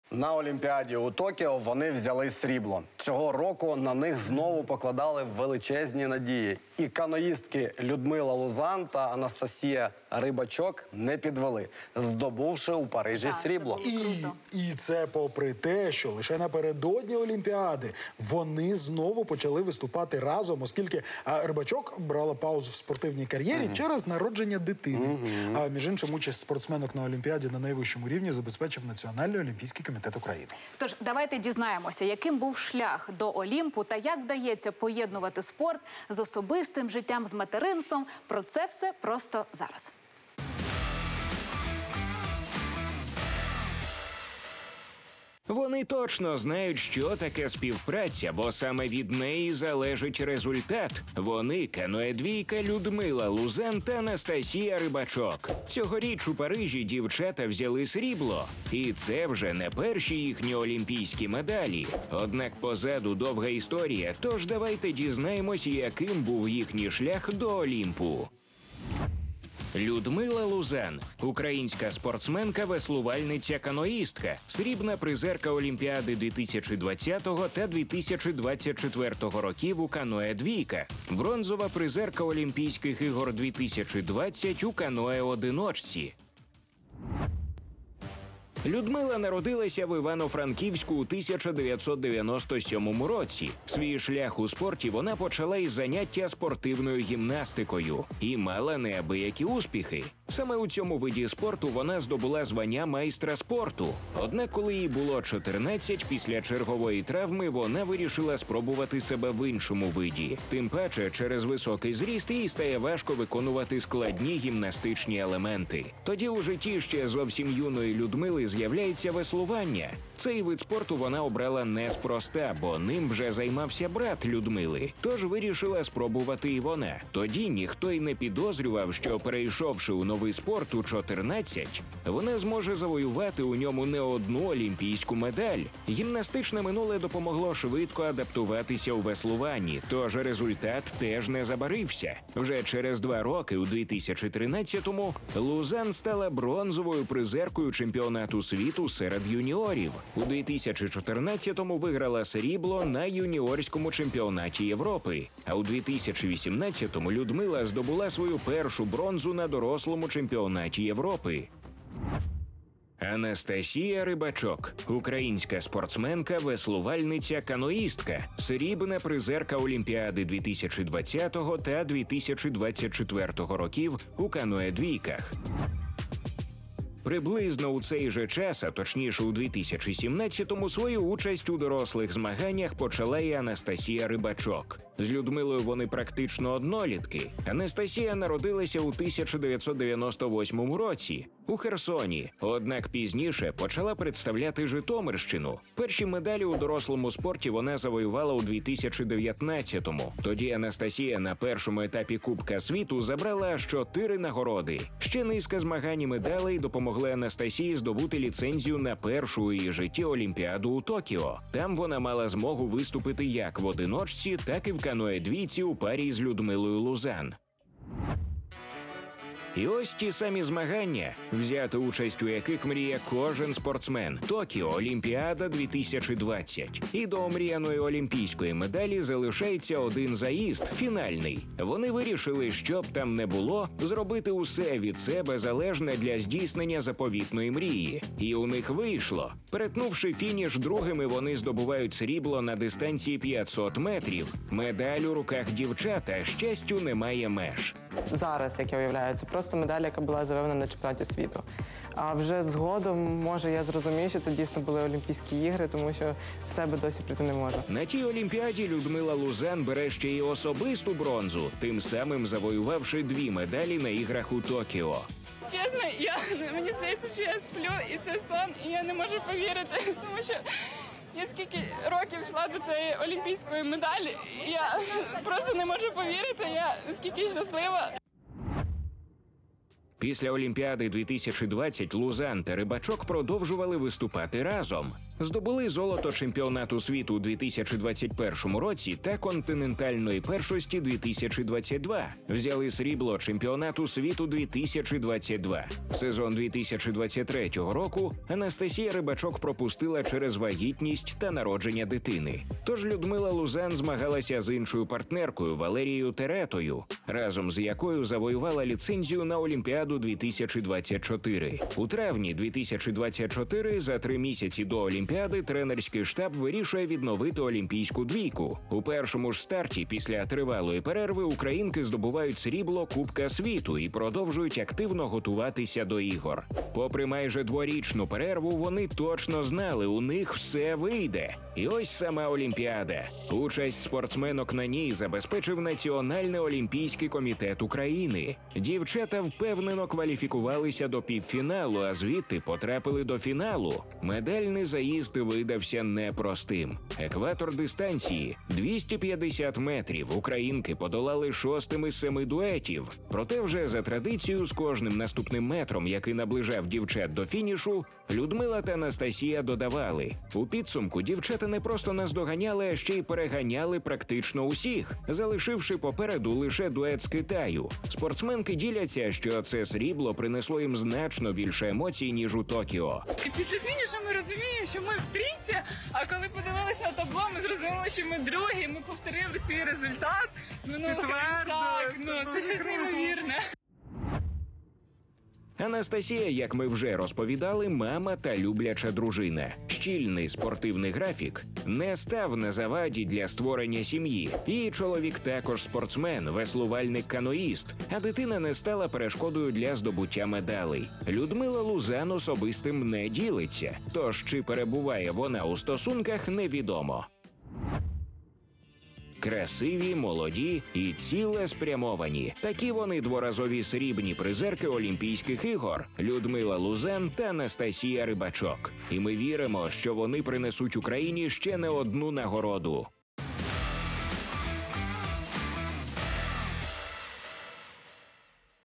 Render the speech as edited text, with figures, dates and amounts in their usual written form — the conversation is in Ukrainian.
На Олімпіаді у Токіо вони взяли срібло. Цього року на них знову покладали величезні надії. І каноїстки Людмила Лузан та Анастасія Рибачок не підвели, здобувши у Парижі срібло. І це попри те, що лише напередодні Олімпіади вони знову почали виступати разом, оскільки Рибачок брала паузу в спортивній кар'єрі через народження дитини. А між іншим, участь спортсменок на Олімпіаді на найвищому рівні забезпечив Національний олімпійський комітет України. Тож, давайте дізнаємося, яким був шлях до Олімпу та як вдається поєднувати спорт з особистим життям, з материнством. Про це все просто зараз. Вони точно знають, що таке співпраця, бо саме від неї залежить результат. Вони – каноедвійка Людмила Лузан та Анастасія Рибачок. Цьогоріч у Парижі дівчата взяли срібло. І це вже не перші їхні олімпійські медалі. Однак позаду довга історія, тож давайте дізнаємось, яким був їхній шлях до Олімпу. Людмила Лузан – українська спортсменка-веслувальниця-каноїстка, срібна призерка Олімпіади 2020 та 2024 років у каное-двійках, бронзова призерка Олімпійських ігор 2020 у каное-одиночці. Людмила народилася в Івано-Франківську у 1997 році. Свій шлях у спорті вона почала із заняття спортивною гімнастикою і мала неабиякі успіхи. Саме у цьому виді спорту вона здобула звання майстра спорту. Однак, коли їй було 14, після чергової травми вона вирішила спробувати себе в іншому виді. Тим паче, через високий зріст їй стає важко виконувати складні гімнастичні елементи. Тоді у житті ще зовсім юної Людмили з'являється веслування. Цей вид спорту вона обрала неспроста, бо ним вже займався брат Людмили. Тож вирішила спробувати і вона. Тоді ніхто й не підозрював, що перейшовши у новий спорт у 14, вона зможе завоювати у ньому не одну олімпійську медаль. Гімнастичне минуле допомогло швидко адаптуватися у веслуванні, тож результат теж не забарився. Вже через 2 роки, у 2013-му, Лузан стала бронзовою призеркою чемпіонату світу серед юніорів. У 2014-му виграла срібло на юніорському чемпіонаті Європи. А у 2018-му Людмила здобула свою першу бронзу на дорослому чемпіонаті Європи. Анастасія Рибачок – українська спортсменка, веслувальниця, каноїстка, срібна призерка Олімпіади 2020 та 2024 років у каное-двійках. Приблизно у цей же час, а точніше у 2017-му, свою участь у дорослих змаганнях почала і Анастасія Рибачок. З Людмилою вони практично однолітки. Анастасія народилася у 1998 році у Херсоні, однак пізніше почала представляти Житомирщину. Перші медалі у дорослому спорті вона завоювала у 2019-му. Тоді Анастасія на першому етапі Кубка світу забрала аж 4 нагороди. Ще низка змагань і медалей допомогли Анастасії здобути ліцензію на першу у її житті Олімпіаду у Токіо. Там вона мала змогу виступити як в одиночці, так і в каное-двійці у парі з Людмилою Лузан. І ось ті самі змагання, взяти участь у яких мріє кожен спортсмен. Токіо, Олімпіада 2020. І до омріяної олімпійської медалі залишається один заїзд – фінальний. Вони вирішили, що б там не було, зробити усе від себе залежне для здійснення заповітної мрії. І у них вийшло. Перетнувши фініш другими, вони здобувають срібло на дистанції 500 метрів. Медаль у руках дівчат, а щастю немає меж. Зараз, як я уявляю, це просто медаль, яка була заявлена на чемпіонаті світу. А вже згодом, може, я зрозумію, що це дійсно були Олімпійські ігри, тому що в себе досі прийти не можу. На тій Олімпіаді Людмила Лузан бере ще й особисту бронзу, тим самим завоювавши 2 медалі на іграх у Токіо. Чесно, мені здається, що я сплю, і це сон, і я не можу повірити, тому що я скільки років йшла до цієї олімпійської медалі, і я просто не можу повірити, я наскільки щаслива. Після Олімпіади 2020 Лузан та Рибачок продовжували виступати разом. Здобули золото чемпіонату світу у 2021 році та континентальної першості 2022. Взяли срібло чемпіонату світу 2022. Сезон 2023 року Анастасія Рибачок пропустила через вагітність та народження дитини. Тож Людмила Лузан змагалася з іншою партнеркою Валерією Теретою, разом з якою завоювала ліцензію на Олімпіаду 2024. У травні 2024, за 3 місяці до Олімпіади, тренерський штаб вирішує відновити олімпійську двійку. У першому ж старті після тривалої перерви українки здобувають срібло Кубка світу і продовжують активно готуватися до ігор. Попри майже дворічну перерву, вони точно знали, у них все вийде. І ось сама Олімпіада. Участь спортсменок на ній забезпечив Національний олімпійський комітет України. Дівчата впевнено кваліфікувалися до півфіналу, а звідти потрапили до фіналу. Медальний заїзд видався непростим. Екватор дистанції – 250 метрів. Українки подолали 6-ми з 7 дуетів. Проте вже за традицією з кожним наступним метром, який наближав дівчат до фінішу, Людмила та Анастасія додавали. У підсумку дівчата не просто наздоганяли, а ще й переганяли практично усіх, залишивши попереду лише дует з Китаю. Спортсменки діляться, що це срібло принесло їм значно більше емоцій, ніж у Токіо. І після фінішу ми розуміємо, що ми в трійці, а коли подивилися на табло, ми зрозуміли, що ми другі, ми повторили свій результат з минулого року. Так, це щось неймовірне. Анастасія, як ми вже розповідали, мама та любляча дружина. Щільний спортивний графік не став на заваді для створення сім'ї. Її чоловік також спортсмен, веслувальник-каноїст, а дитина не стала перешкодою для здобуття медалей. Людмила Лузан особистим не ділиться, тож чи перебуває вона у стосунках, невідомо. Красиві, молоді і цілеспрямовані. Такі вони дворазові срібні призерки Олімпійських ігор Людмила Лузан та Анастасія Рибачок. І ми віримо, що вони принесуть Україні ще не одну нагороду.